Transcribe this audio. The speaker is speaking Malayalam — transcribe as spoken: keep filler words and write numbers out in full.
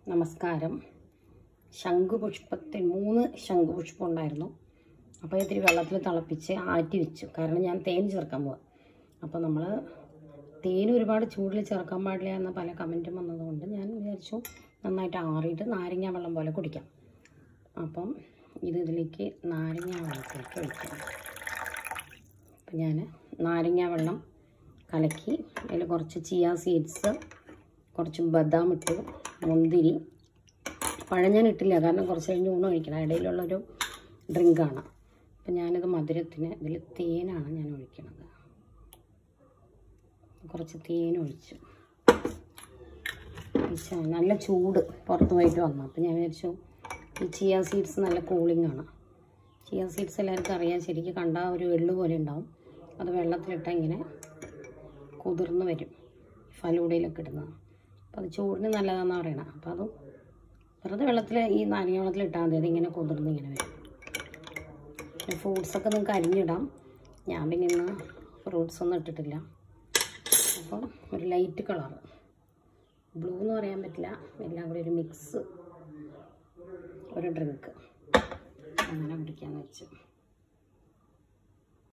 നമസ്കാരം. ശംഖുപുഷ്പത്തിൽ മൂന്ന് ശംഖുപുഷ്പം ഉണ്ടായിരുന്നു. അപ്പോൾ ഇത്തിരി വെള്ളത്തിൽ തിളപ്പിച്ച് ആറ്റി വെച്ചു. കാരണം ഞാൻ തേൻ ചേർക്കാൻ പോവാം. അപ്പോൾ നമ്മൾ തേൻ ഒരുപാട് ചൂടിൽ ചേർക്കാൻ പാടില്ല എന്ന പല കമൻറ്റും വന്നതുകൊണ്ട് ഞാൻ വിചാരിച്ചു നന്നായിട്ട് ആറിയിട്ട് നാരങ്ങ വെള്ളം പോലെ കുടിക്കാം. അപ്പം ഇത് ഇതിലേക്ക് നാരങ്ങ വെള്ളത്തിലേക്ക് ഒഴിക്കാം. അപ്പം ഞാൻ നാരങ്ങ വെള്ളം കലക്കി അതിൽ കുറച്ച് ചിയ സീഡ്സ്, കുറച്ച് ബദാം ഇട്ട്, മുന്തിരി, പഴം ഞാൻ ഇട്ടില്ല കാരണം കുറച്ച് കഴിഞ്ഞ് ഊണ് കഴിക്കണം, ഇടയിലുള്ളൊരു ഡ്രിങ്കാണ്. അപ്പം ഞാനിത് മധുരത്തിന് ഇതിൽ തേനാണ് ഞാൻ ഒഴിക്കണത്. കുറച്ച് തേൻ ഒഴിച്ചു. നല്ല ചൂട് പുറത്ത് പോയിട്ട് വന്നു. അപ്പം ഞാൻ വിചാരിച്ചു ഈ ചിയ സീഡ്സ് നല്ല കൂളിംഗ് ആണ്. ചിയ സീഡ്സ് എല്ലാവർക്കും അറിയാം, ശരിക്കും കണ്ടാൽ ഒരു എള്ള് പോലെ ഉണ്ടാവും. അത് വെള്ളത്തിലിട്ടാൽ ഇങ്ങനെ കുതിർന്ന് വരും, ഫലൂടയിലൊക്കെ ഇടുന്നത്. അപ്പോൾ അത് ചൂടിന് നല്ലതാണെന്ന് പറയണം. അപ്പോൾ അത് വെറുതെ വെള്ളത്തിൽ ഈ നാരങ്ങ വെള്ളത്തിൽ ഇട്ടാൽ മതി, അതിങ്ങനെ കുതിർന്ന് ഇങ്ങനെ വരും. പിന്നെ ഫ്രൂട്ട്സൊക്കെ നിങ്ങൾക്ക് അരിഞ്ഞിടാം. ഞാൻ പിന്നെ ഇന്ന് ഫ്രൂട്ട്സ് ഒന്നും ഇട്ടിട്ടില്ല. അപ്പം ഒരു ലൈറ്റ് കളറ്, ബ്ലൂ എന്ന് പറയാൻ പറ്റില്ല, എല്ലാം കൂടി ഒരു മിക്സ്, ഒരു ഡ്രിങ്ക് അങ്ങനെ കുടിക്കാമെന്ന് വെച്ചു.